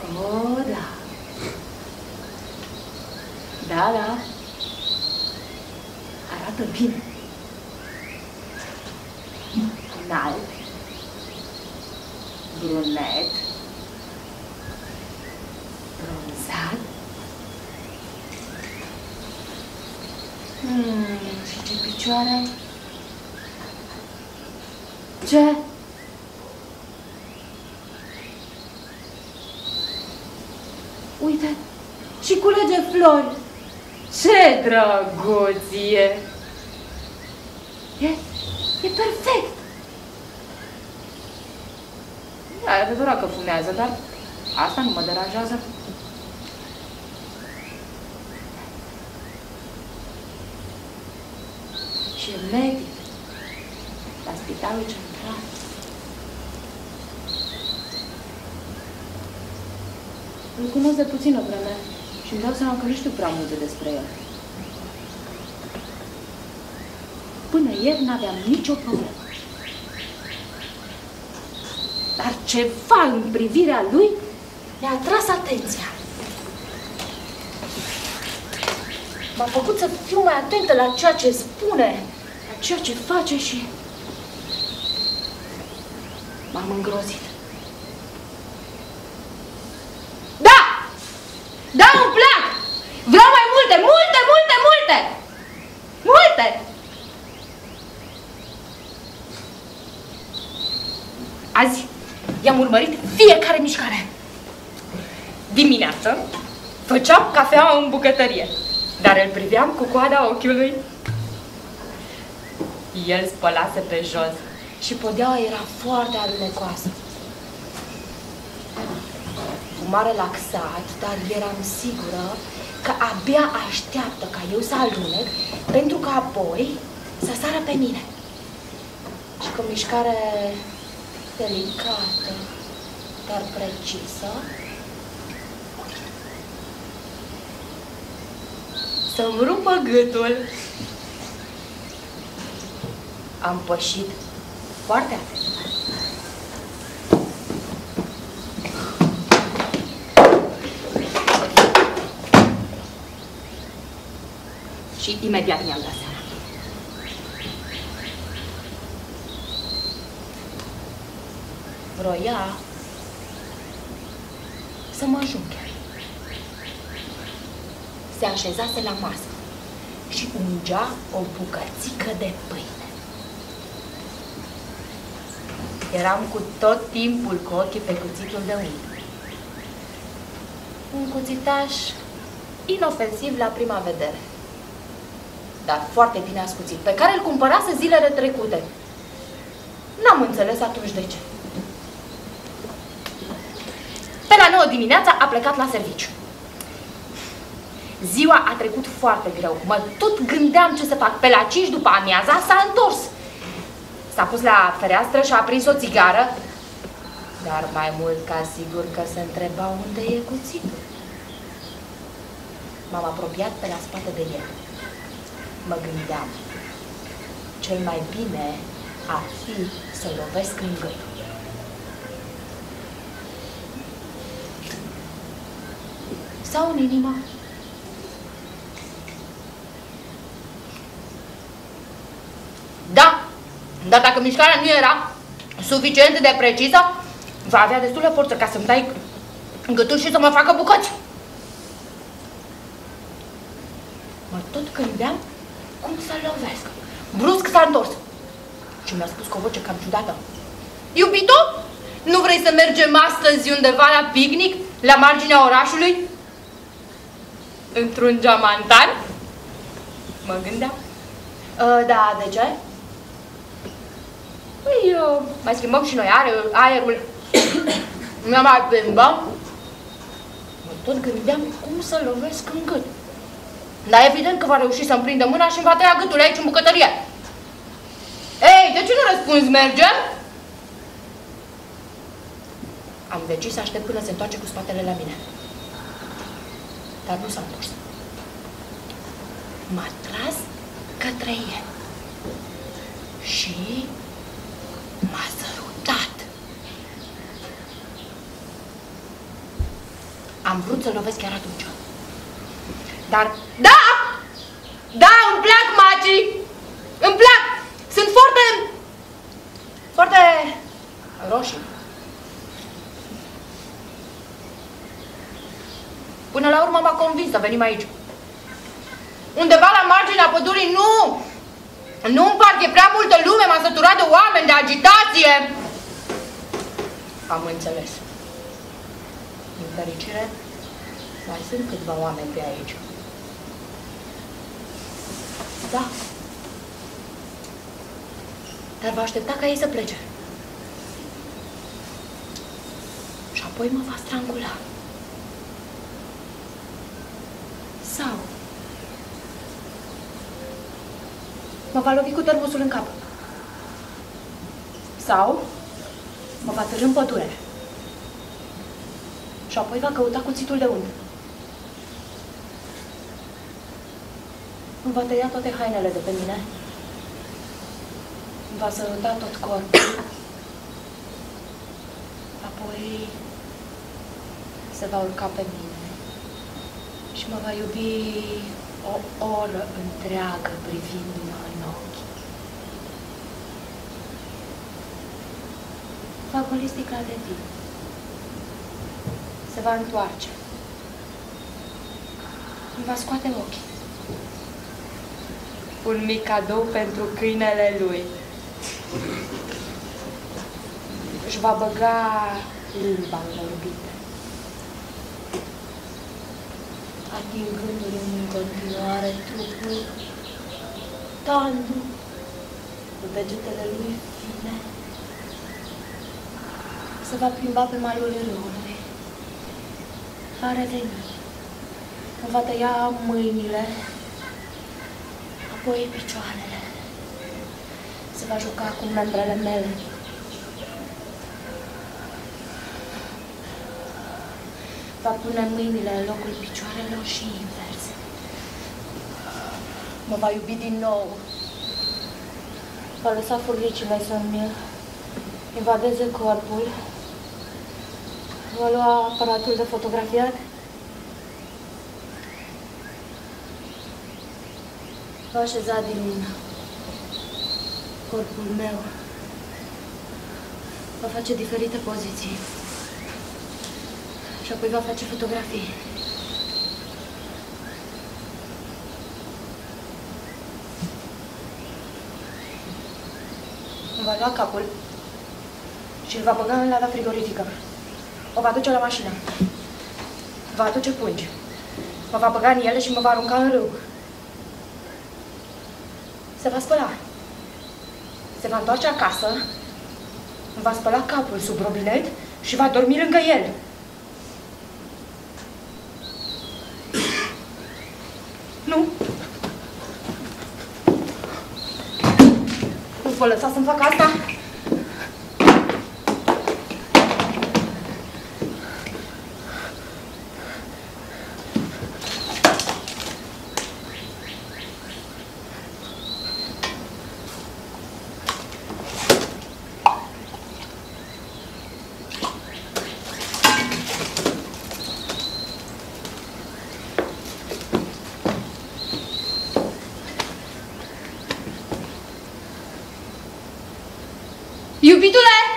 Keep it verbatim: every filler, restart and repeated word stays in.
Oh, da. Da, da. Arată bine. Înalt. Brunet. Bronzat. Hmm, și ce picioare? Ce? Uite, și culege flori. Ce drăguție! E, e perfect! E adevărat că fumează, dar asta nu mă deranjează. Și e medic la spitalul central. Îl cunosc de puțină vreme și îmi dau seama că nu știu prea multe despre el. Până ieri n-aveam nicio problemă. Dar ceva în privirea lui mi-a atras atenția. M-a făcut să fiu mai atentă la ceea ce spune, la ceea ce face și m-am îngrozit. Da! Da, îmi plac! Vreau mai multe, multe, multe, multe! Multe! Azi i-am urmărit fiecare mișcare. Dimineață făceam cafeaua în bucătărie, dar îl priveam cu coada ochiului. El spălase pe jos și podeaua era foarte alunecoasă. M-a relaxat, dar eram sigură că abia așteaptă ca eu să alunec, pentru că apoi să sară pe mine. Și cu mișcare delicată, dar precisă, să-mi rupă gâtul. Am pășit foarte atent. Și imediat mi-am dat seama. Vroia să mă înjunghe. Se așezase la masă și ungea o bucățică de pâine. Eram cu tot timpul cu ochii pe cuțitul de unghi. Un cuțitaș inofensiv la prima vedere, dar foarte bine ascuțit, pe care îl cumpărase zilele trecute. N-am înțeles atunci de ce. Pe la nouă dimineața a plecat la serviciu. Ziua a trecut foarte greu. Mă tot gândeam ce să fac. Pe la cinci după amiaza s-a întors. S-a pus la fereastră și a aprins o țigară, dar mai mult ca sigur că se întreba unde e cuțitul. M-am apropiat pe la spate de el. Mă gândeam, cel mai bine ar fi să lovesc în gât. Sau în inimă. Da, dar dacă mișcarea nu era suficient de precisă, va avea destulă forță ca să-mi dai gâtul și să mă facă bucăți. Mă tot gândeam cum să-l lovesc. Brusc s-a întors și mi-a spus cu o voce cam ciudată: iubito, nu vrei să mergem astăzi undeva la picnic, la marginea orașului? Într-un geamantan? Mă gândeam. Uh, da, de ce? Păi, uh, mai schimbăm și noi aerul, aerul. Ne mai plimbăm. Mă tot gândeam cum să lovesc în gât. Dar evident că va reuși să-mi prindă mâna și îmi va tăia gâtul aici în bucătărie. Ei, de ce nu răspunzi, mergem? Am decis să aștept până se întoarce cu spatele la mine. Dar nu s-a întors. M-a tras către el și m-a sărutat. am vrut să lovesc chiar atunci. Dar, da! Da, îmi plac magii! Îmi plac! Sunt foarte... foarte... roșii. Până la urmă m-a convins să venim aici. Undeva la marginea pădurii, nu! Nu în parc, e prea multă lume, m-a săturat de oameni, de agitație. Am înțeles. Din fericire, mai sunt câțiva oameni pe aici. Da. Dar va aștepta ca ei să plece. Și apoi mă va strangula. Sau mă va lovi cu termosul în cap. Sau mă va târî în pădure. Și apoi va căuta cuțitul de unt. Îmi va tăia toate hainele de pe mine. Îmi va săruta tot corpul. Apoi se va urca pe mine. Și mă va iubi o oră întreagă privindu-mă în ochi. Va goli sticla de vin. Se va întoarce. Îmi va scoate ochii. Un mic cadou pentru câinele lui. Își va băga limba învorbită, atingându-i în continuare trupul, tandu cu degetele lui fine. Se va plimba pe malul râului. Va reveni. Îmi va tăia mâinile, apoi picioarele. Se va juca cu membrele mele. Va pune mâinile în locul picioarelor și invers. Mă va iubi din nou. Va lăsa furnicile să-mi invadeze corpul. Va lua aparatul de fotografiat. Va așeza din corpul meu. Va face diferite poziții. Și apoi va face fotografii. Îmi va lua capul și îl va băga în lada frigorifică. O va duce la mașină. Va aduce pungi. Mă va băga în ele și mă va arunca în râu. Se va spăla. Se va întoarce acasă, îmi va spăla capul sub robinet și va dormi lângă el. Nu. Nu vă lăsa să-mi fac asta? Iubitule!